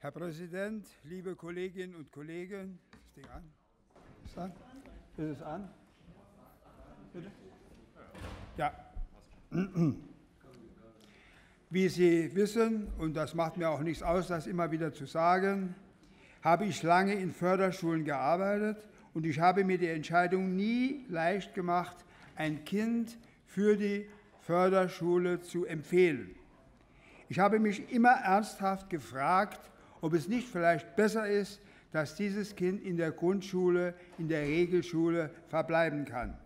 Herr Präsident, liebe Kolleginnen und Kollegen, ist das Ding an? Ist an? Ist es an? Bitte? Ja. Wie Sie wissen, und das macht mir auch nichts aus, das immer wieder zu sagen, habe ich lange in Förderschulen gearbeitet und ich habe mir die Entscheidung nie leicht gemacht, ein Kind für die Förderschule zu empfehlen. Ich habe mich immer ernsthaft gefragt, ob es nicht vielleicht besser ist, dass dieses Kind in der Grundschule, in der Regelschule verbleiben kann.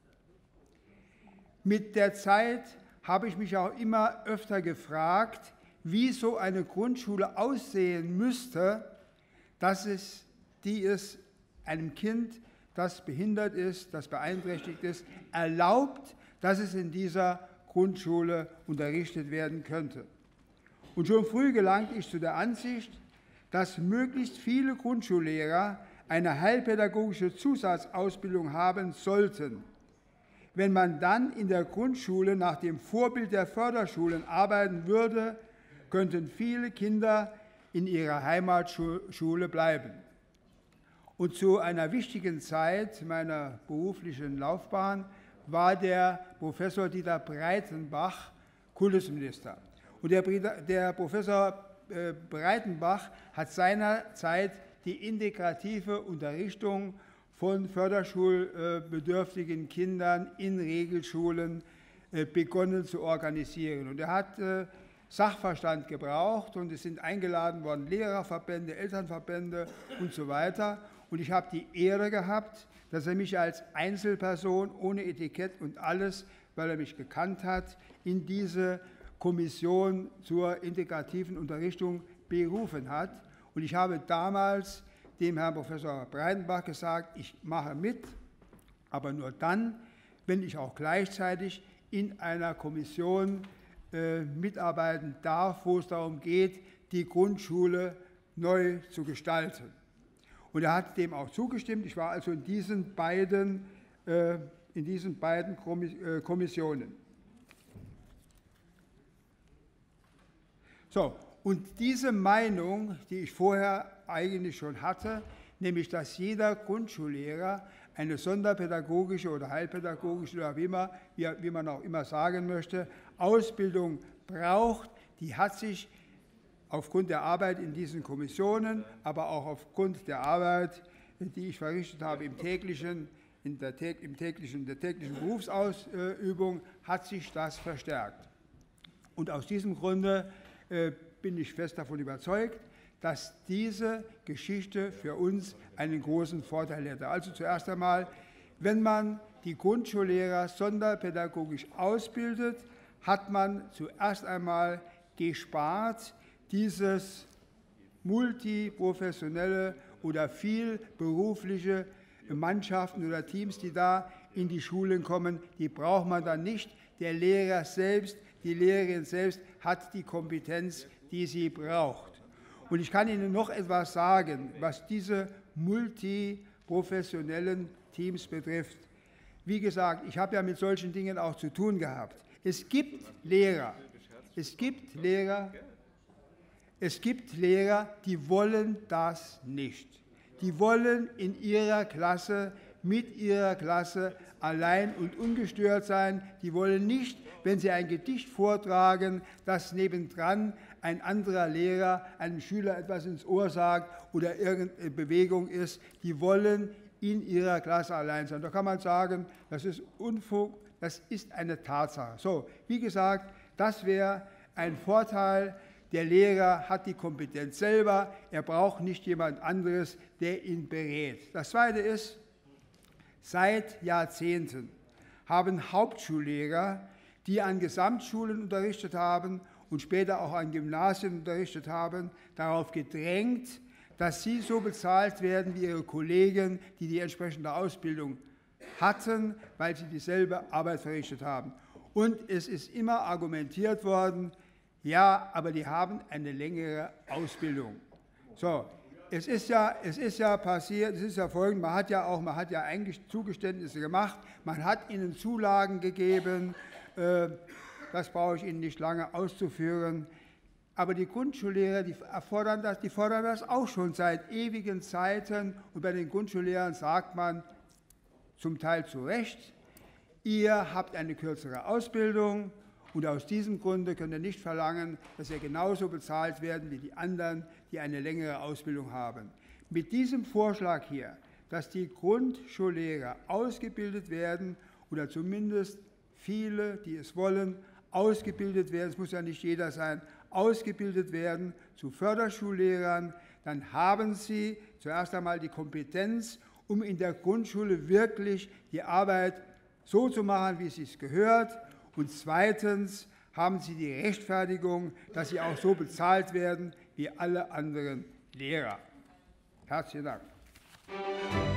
Mit der Zeit habe ich mich auch immer öfter gefragt, wie so eine Grundschule aussehen müsste, die es einem Kind, das behindert ist, das beeinträchtigt ist, erlaubt, dass es in dieser Grundschule unterrichtet werden könnte. Und schon früh gelangte ich zu der Ansicht, dass möglichst viele Grundschullehrer eine heilpädagogische Zusatzausbildung haben sollten. Wenn man dann in der Grundschule nach dem Vorbild der Förderschulen arbeiten würde, könnten viele Kinder in ihrer Heimatschule bleiben. Und zu einer wichtigen Zeit meiner beruflichen Laufbahn war der Professor Dieter Breitenbach Kultusminister. Und der Professor Breitenbach hat seinerzeit die integrative Unterrichtung von förderschulbedürftigen Kindern in Regelschulen begonnen zu organisieren. Und er hat Sachverstand gebraucht und es sind eingeladen worden Lehrerverbände, Elternverbände und so weiter. Und ich habe die Ehre gehabt, dass er mich als Einzelperson ohne Etikett und alles, weil er mich gekannt hat, in diese Kommission zur integrativen Unterrichtung berufen hat. Und ich habe damals dem Herrn Professor Breitenbach gesagt, ich mache mit, aber nur dann, wenn ich auch gleichzeitig in einer Kommission mitarbeiten darf, wo es darum geht, die Grundschule neu zu gestalten. Und er hat dem auch zugestimmt. Ich war also in diesen beiden Kommissionen. So, und diese Meinung, die ich vorher eigentlich schon hatte, nämlich dass jeder Grundschullehrer eine sonderpädagogische oder heilpädagogische oder wie man auch immer sagen möchte, Ausbildung braucht, die hat sich aufgrund der Arbeit in diesen Kommissionen, aber auch aufgrund der Arbeit, die ich verrichtet habe in der täglichen Berufsausübung, hat sich das verstärkt. Und aus diesem Grunde bin ich fest davon überzeugt, dass diese Geschichte für uns einen großen Vorteil hätte. Also zuerst einmal, wenn man die Grundschullehrer sonderpädagogisch ausbildet, hat man zuerst einmal gespart, dieses multiprofessionelle oder vielberufliche Mannschaften oder Teams, die da in die Schulen kommen, die braucht man dann nicht. Der Lehrer selbst, die Lehrerin selbst hat die Kompetenz, die sie braucht. Und ich kann Ihnen noch etwas sagen, was diese multiprofessionellen Teams betrifft. Wie gesagt, ich habe ja mit solchen Dingen auch zu tun gehabt. Es gibt Lehrer, die wollen das nicht. Die wollen in ihrer Klasse, mit ihrer Klasse allein und ungestört sein. Die wollen nicht, wenn sie ein Gedicht vortragen, dass nebendran ein anderer Lehrer einem Schüler etwas ins Ohr sagt oder irgendeine Bewegung ist. Die wollen in ihrer Klasse allein sein. Da kann man sagen, das ist Unfug, das ist eine Tatsache. So, wie gesagt, das wäre ein Vorteil. Der Lehrer hat die Kompetenz selber, er braucht nicht jemand anderes, der ihn berät. Das Zweite ist, seit Jahrzehnten haben Hauptschullehrer, die an Gesamtschulen unterrichtet haben und später auch an Gymnasien unterrichtet haben, darauf gedrängt, dass sie so bezahlt werden wie ihre Kollegen, die die entsprechende Ausbildung hatten, weil sie dieselbe Arbeit verrichtet haben. Und es ist immer argumentiert worden, ja, aber die haben eine längere Ausbildung. So, es ist ja passiert, es ist ja folgendes, man hat ja eigentlich Zugeständnisse gemacht, man hat ihnen Zulagen gegeben, das brauche ich Ihnen nicht lange auszuführen. Aber die Grundschullehrer, die fordern das auch schon seit ewigen Zeiten. Und bei den Grundschullehrern sagt man zum Teil zu Recht, ihr habt eine kürzere Ausbildung und aus diesem Grunde könnt ihr nicht verlangen, dass ihr genauso bezahlt werden wie die anderen, die eine längere Ausbildung haben. Mit diesem Vorschlag hier, dass die Grundschullehrer ausgebildet werden oder zumindest viele, die es wollen, ausgebildet werden, es muss ja nicht jeder sein, ausgebildet werden zu Förderschullehrern, dann haben sie zuerst einmal die Kompetenz, um in der Grundschule wirklich die Arbeit so zu machen, wie es sich gehört. Und zweitens haben sie die Rechtfertigung, dass sie auch so bezahlt werden wie alle anderen Lehrer. Herzlichen Dank.